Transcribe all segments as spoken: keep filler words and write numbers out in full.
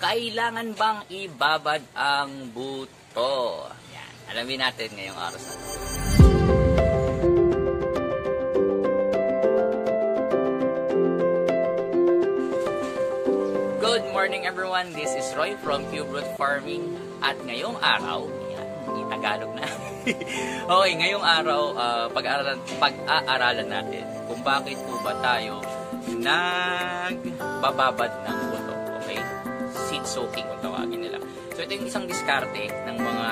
kailangan bang ibabad ang buto? Yan, alamin natin ngayong araw na ito. Good morning everyone, this is Roy from Cube Root Farming at ngayong araw, yan, i-Tagalog na. Okay, ngayong araw, uh, pag-aaralan, pag-aaralan natin kung bakit po ba tayo nagbababad ng buto. Okay? Seed soaking kung tawagin nila. So ito yung isang diskarte ng mga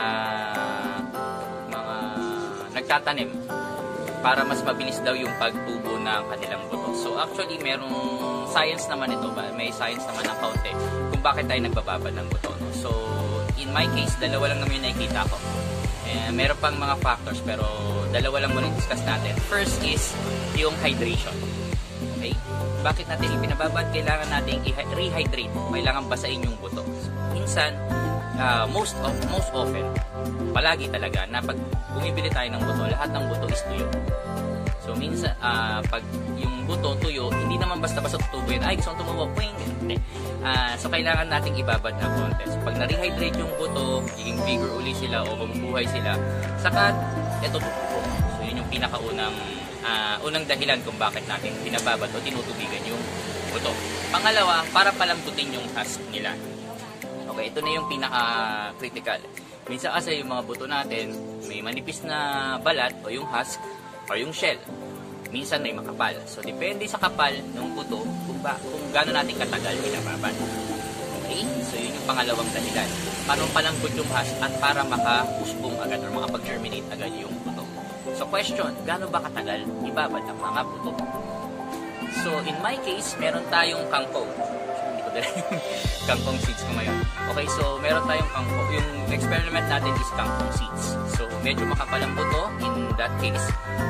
mga nagtatanim para mas mabilis daw yung pagtubo ng kanilang buto. So actually merong science naman ito ba? May science naman ng kaunti kung bakit tayo nagbababad ng buto. No? So in my case, dalawa lang naman yung nakikita ko. Eh, meron pang mga factors pero dalawa lang muna discuss natin. First is yung hydration. Okay? Bakit natin ipinababad? Kailangan natin i-rehydrate. Kailangan basain yung buto. So, minsan, uh, most of most often, palagi talaga na pag bumibili tayo ng buto, lahat ng buto is tuyo. So minsan, uh, pag yung buto tuyo, hindi naman basta-basta tutubo yun. Ay, gusto kong tumubo. Hindi. Uh, so kailangan nating ibabad na konti. So pag na-rehydrate yung buto, magiging vigor uli sila o mabubuhay sila, saka ito tutubo. So yun yung pinakaunang uh, unang dahilan kung bakit natin binababad o tinutubigan yung buto. Pangalawa, para palambutin yung husk nila. Okay, ito na yung pinaka-critical. Minsan kasi yung mga buto natin, may manipis na balat o yung husk o yung shell. Minsan may makapal. So, depende sa kapal ng buto kung, ba, kung gaano natin katagal binababad. Okay? So, yun yung pangalawang dahilan. Para palambot yung husk at para maka-usbong agad or makapag-germinate agad yung buto. So, question, gaano ba katagal ibabad ang mga buto? So, in my case, meron tayong kangkong. Hindi ko dala yung kangkong seeds ko ngayon. Okay, so meron tayong kangkong. Yung experiment natin is kangkong seeds. So, medyo makapal ang buto in that case.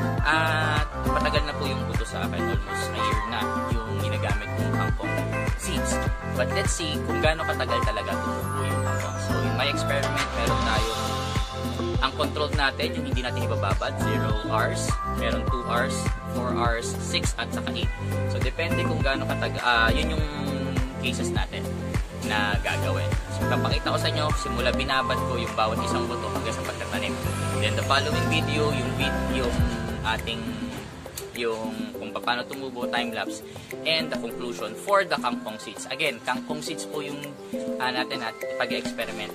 At patagal na po yung buto sa akin, almost a year na yung ginagamit kong kangkong seeds. But let's see kung gaano katagal talaga tumubo yung kangkong. So in my experiment, meron tayong ang control natin, yung hindi natin ibababad, zero hours, meron two hours, four hours, six at saka eight. So depende kung gaano katagal, uh, yun yung cases natin na gagawin. So papakita ko sa inyo, simula binabad ko yung bawat isang buto hanggang sa pagtatanim. Then the following video, yung video, yung ating yung kung paano tumubo, time-lapse, and the conclusion for the kangkong seeds. Again, kangkong seeds po yung uh, natin at pag-experiment.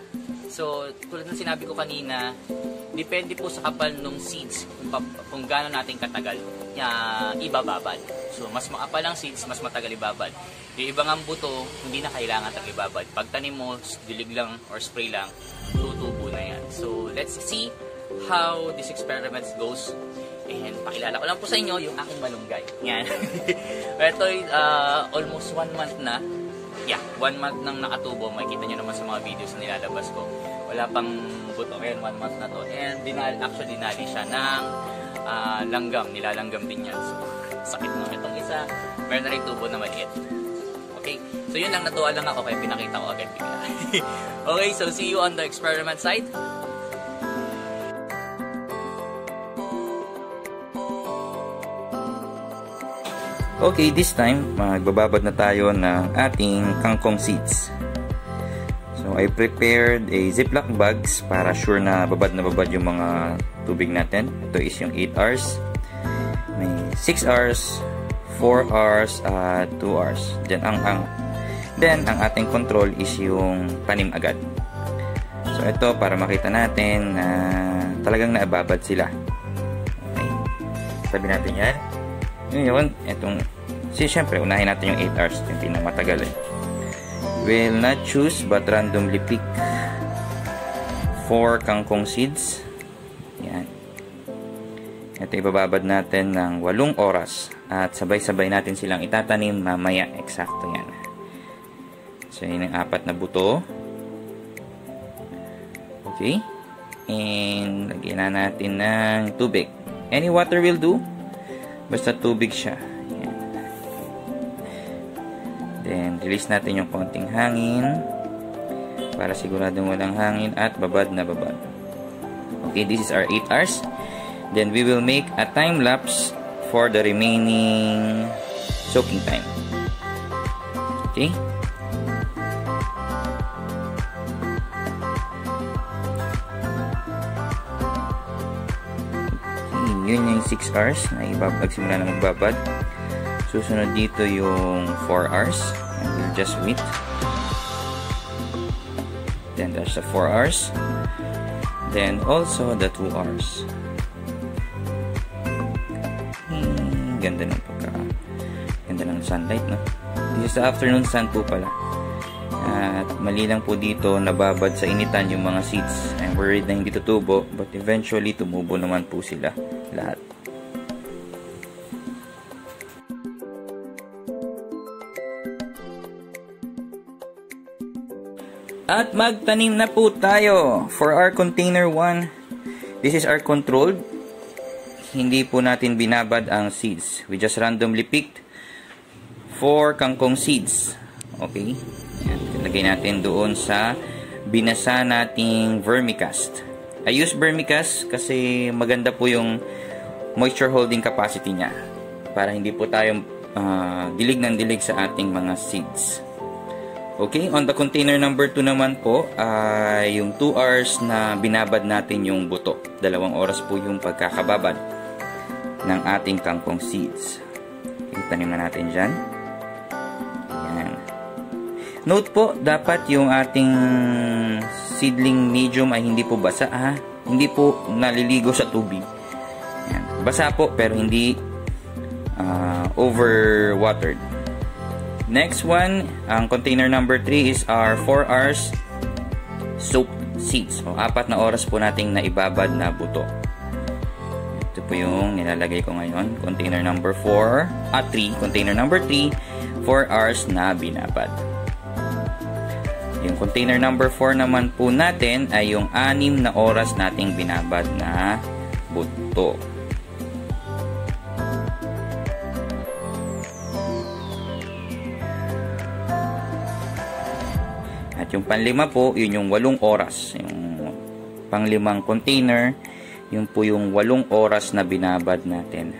So, tulad ng sinabi ko kanina, depende po sa kapal ng seeds kung, kung gaano natin katagal uh, ibababad. So, mas makapal ang seeds, mas matagal ibabad. Yung ibang ang buto, hindi na kailangan tag ibabad. Pag tanim mo, dilig lang or spray lang, tutubo na yan. So, let's see how this experiment goes. And pakilala ko lang po sa inyo yung aking malunggay. Yan. Ito uh, almost one month na. Yeah, one month nang nakatubo. Makikita nyo naman sa mga videos na nilalabas ko. Wala pang buto. Ngayon, one month na to. And dinal, actually dinali siya ng uh, langgam. Nilalanggam din yan. So, sakit mo. Itong isa, meron na rin tubo na maliit. Okay? So, yun lang. Natuwa lang ako kaya pinakita ko agad. Okay, so see you on the experiment side. Okay, this time, magbababad na tayo ng ating kangkong seeds. So, I prepared a ziplock bags para sure na babad na babad yung mga tubig natin. Ito is yung eight hours. May six hours, four hours, at two hours. Then, ang, ang, then, ang ating control is yung tanim agad. So, ito para makita natin na talagang naababad sila. Okay. Sabi natin yan. Ngayon, itong, si syempre, unahin natin yung eight hours, yung pinamatagal eh. Will not choose but randomly pick four kangkong seeds. Yan. Ito ibababad natin ng walong oras at sabay-sabay natin silang itatanim mamaya. Eksakto yan. So, yun ang apat na buto. Okay. And, lagyan na natin ng tubig. Any water will do. Basta tubig siya. Yan. Then, release natin yung konting hangin para siguradong walang hangin at babad na babad. Okay, this is our eight hours. Then, we will make a time lapse for the remaining soaking time. Okay? yun yung six hours na ibab nagsimula na magbabad. Susunod dito yung four hours. And we'll just wait. Then there's the four hours. Then also the two hours. Hmm, ganda ng pagka ganda ng sunlight, no? This is the afternoon sun po pala. At mali lang po dito, nababad sa initan yung mga seeds. I'm worried na hindi tutubo, but eventually tumubo naman po sila lahat. At magtanim na po tayo for our container one. This is our controlled. Hindi po natin binabad ang seeds. We just randomly picked four kangkong seeds. Okay? Yan. Lagay natin doon sa binasa nating vermicast. I use vermicast kasi maganda po yung moisture holding capacity niya. Para hindi po tayo uh, dilig ng dilig sa ating mga seeds. Okay, on the container number two naman po, ay uh, yung two hours na binabad natin yung buto. Dalawang oras po yung pagkakababad ng ating kangkong seeds. Itanim na natin dyan. Yan. Note po, dapat yung ating seedling medium ay hindi po basa, ha? Hindi po naliligo sa tubig. Yan. Basa po pero hindi uh, overwatered. Next one, ang container number three is our four hours soaked seeds. O, apat na oras po nating naibabad na buto. Ito po yung nilalagay ko ngayon. Container number four, at three, container number three, four hours na binabad. Yung container number four naman po natin ay yung anim na oras nating binabad na buto. At yung panlima po, yun yung walong oras. Yung panglimang container, yun po yung walong oras na binabad natin.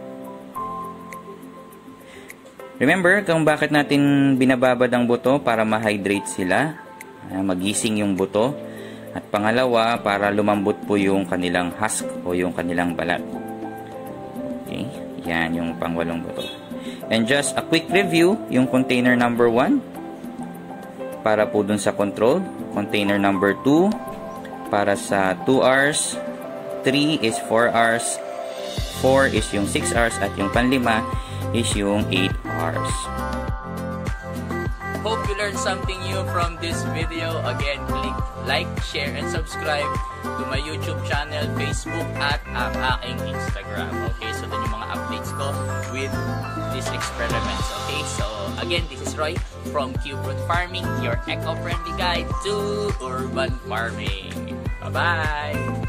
Remember kung bakit natin binababad ang buto? Para ma-hydrate sila, magising yung buto. At pangalawa, para lumambot po yung kanilang husk o yung kanilang balat. Okay, yan yung pangwalong buto. And just a quick review, yung container number one, para po dun sa control. Container number two, para sa two hours. three is four hours. four is yung six hours. At yung panlima is yung eight hours. Hope you learned something new from this video. Again, click like, share, and subscribe to my YouTube channel, Facebook, at ang aking Instagram. Okay, so dun yung mga updates ko with these experiments. Okay, so again, this is Roy from Cube Root Farming, your eco-friendly guide to urban farming. Bye-bye!